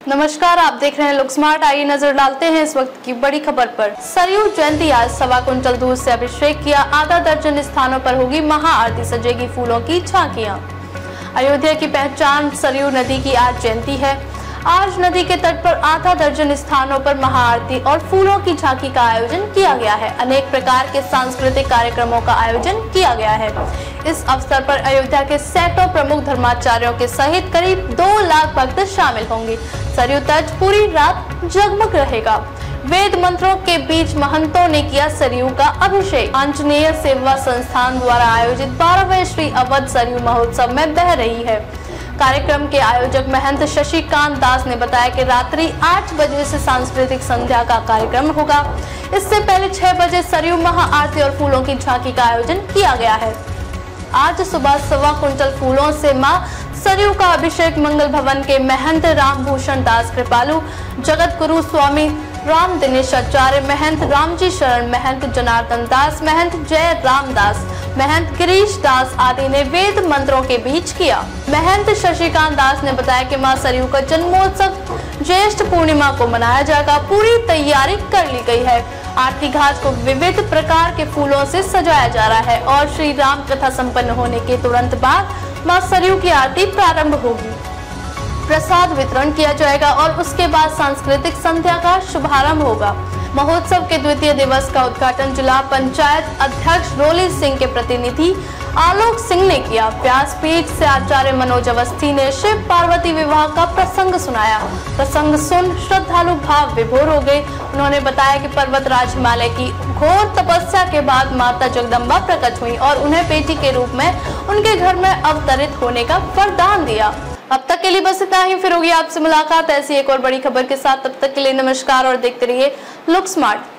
नमस्कार, आप देख रहे हैं लुक स्मार्ट। आइए नजर डालते हैं इस वक्त की बड़ी खबर पर। सरयू जयंती आज 1.25 कुंटल दूध से अभिषेक किया। आधा दर्जन स्थानों पर होगी महाआरती, सजेगी फूलों की झांकियां। अयोध्या की पहचान सरयू नदी की आज जयंती है। आज नदी के तट पर आधा दर्जन स्थानों पर महाआरती और फूलों की झांकी का आयोजन किया गया है। अनेक प्रकार के सांस्कृतिक कार्यक्रमों का आयोजन किया गया है। इस अवसर पर अयोध्या के सैकड़ों प्रमुख धर्माचार्यों के सहित करीब 2 लाख भक्त शामिल होंगे। सरयू तट पूरी रात जगमग रहेगा। वेद मंत्रों के बीच महंतों ने किया सरयू का अभिषेक। आंजनेय सेवा संस्थान द्वारा आयोजित 12वें श्री अवध सरयू महोत्सव में बह रही है। कार्यक्रम के आयोजक महंत शशिकांत दास ने बताया कि रात्रि 8 बजे से सांस्कृतिक संध्या का कार्यक्रम होगा। इससे पहले 6 बजे सरयू महाआरती और फूलों की झांकी का आयोजन किया गया है। आज सुबह 1.25 कुंटल फूलों से मां सरयू का अभिषेक मंगल भवन के महंत रामभूषण दास कृपालु, जगत गुरु स्वामी राम दिनेश आचार्य, महंत रामजी शरण, महंत जनार्दन दास, महंत जय राम दास, महंत गिरीश दास आदि ने वेद मंत्रों के बीच किया। महंत शशिकांत दास ने बताया कि मां सरयू का जन्मोत्सव ज्येष्ठ पूर्णिमा को मनाया जाएगा। पूरी तैयारी कर ली गई है। आरती घाट को विविध प्रकार के फूलों से सजाया जा रहा है और श्री राम कथा संपन्न होने के तुरंत बाद मां सरयू की आरती प्रारंभ होगी। प्रसाद वितरण किया जाएगा और उसके बाद सांस्कृतिक संध्या का शुभारंभ होगा। महोत्सव के द्वितीय दिवस का उद्घाटन जिला पंचायत अध्यक्ष रोली सिंह के प्रतिनिधि आलोक सिंह ने किया। व्यासपीठ से आचार्य मनोज अवस्थी ने शिव पार्वती विवाह का प्रसंग सुनाया। प्रसंग सुन श्रद्धालु भाव विभोर हो गए। उन्होंने बताया कि पर्वतराज हिमालय की घोर तपस्या के बाद माता जगदम्बा प्रकट हुई और उन्हें बेटी के रूप में उनके घर में अवतरित होने का वरदान दिया। अब तक के लिए बस इतना ही। फिर होगी आपसे मुलाकात ऐसी एक और बड़ी खबर के साथ। तब तक के लिए नमस्कार और देखते रहिए लुक स्मार्ट।